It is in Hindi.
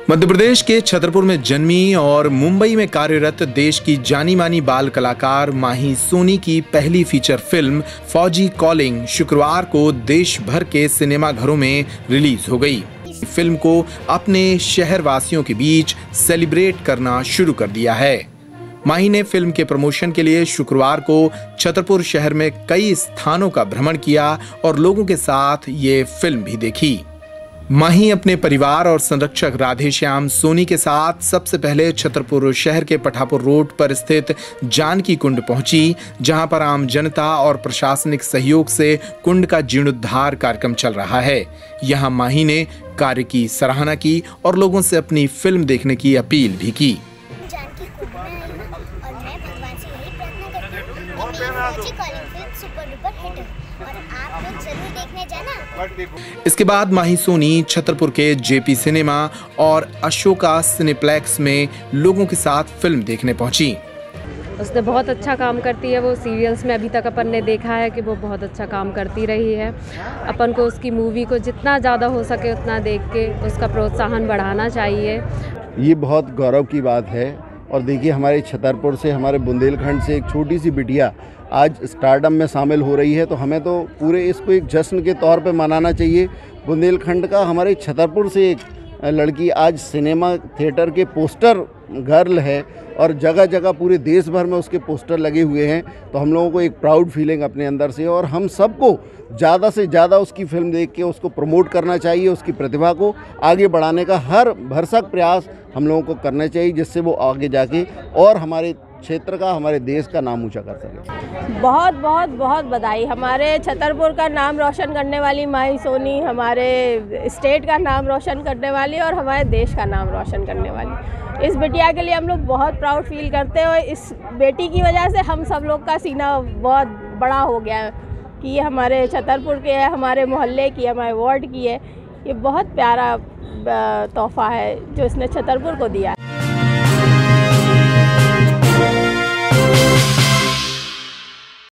मध्य प्रदेश के छतरपुर में जन्मी और मुंबई में कार्यरत देश की जानी मानी बाल कलाकार माही सोनी की पहली फीचर फिल्म फौजी कॉलिंग शुक्रवार को देश भर के सिनेमा घरों में रिलीज हो गई। फिल्म को अपने शहर वासियों के बीच सेलिब्रेट करना शुरू कर दिया है। माही ने फिल्म के प्रमोशन के लिए शुक्रवार को छतरपुर शहर में कई स्थानों का भ्रमण किया और लोगों के साथ ये फिल्म भी देखी। माही अपने परिवार और संरक्षक राधेश्याम सोनी के साथ सबसे पहले छतरपुर शहर के पठापुर रोड पर स्थित जानकी कुंड पहुंची, जहां पर आम जनता और प्रशासनिक सहयोग से कुंड का जीर्णोद्धार कार्यक्रम चल रहा है। यहां माही ने कार्य की सराहना की और लोगों से अपनी फिल्म देखने की अपील भी की। जानकी कुंड में आई हूं और मैं भगवान से यही प्रार्थना करती हूं कि मेरी Fauji calling film super duper hit हो और आप लोग जरूर देखने जाना। इसके बाद माही सोनी छतरपुर के जेपी सिनेमा और अशोका सिनेप्लेक्स में लोगों के साथ फिल्म देखने पहुंची। उसने बहुत अच्छा काम करती है। वो सीरियल्स में अभी तक अपन ने देखा है कि वो बहुत अच्छा काम करती रही है। अपन को उसकी मूवी को जितना ज़्यादा हो सके उतना देख के उसका प्रोत्साहन बढ़ाना चाहिए। ये बहुत गौरव की बात है। और देखिए, हमारे छतरपुर से, हमारे बुंदेलखंड से एक छोटी सी बिटिया आज स्टारडम में शामिल हो रही है, तो हमें तो पूरे इसको एक जश्न के तौर पे मनाना चाहिए। बुंदेलखंड का, हमारे छतरपुर से एक लड़की आज सिनेमा थिएटर के पोस्टर गर्ल है और जगह जगह पूरे देश भर में उसके पोस्टर लगे हुए हैं। तो हम लोगों को एक प्राउड फीलिंग अपने अंदर से, और हम सबको ज़्यादा से ज़्यादा उसकी फिल्म देख के उसको प्रमोट करना चाहिए। उसकी प्रतिभा को आगे बढ़ाने का हर भरसक प्रयास हम लोगों को करना चाहिए, जिससे वो आगे जाके और हमारे क्षेत्र का, हमारे देश का नाम ऊंचा कर सके। बहुत बहुत बहुत बधाई। हमारे छतरपुर का नाम रोशन करने वाली माही सोनी हमारे स्टेट का नाम रोशन करने वाली और हमारे देश का नाम रोशन करने वाली। इस बिटिया के लिए हम लोग बहुत प्राउड फील करते हैं और इस बेटी की वजह से हम सब लोग का सीना बहुत बड़ा हो गया है कि ये हमारे छतरपुर के है, हमारे मोहल्ले की, हमारे वार्ड की है। ये बहुत प्यारा तोहफा है जो इसने छतरपुर को दिया है।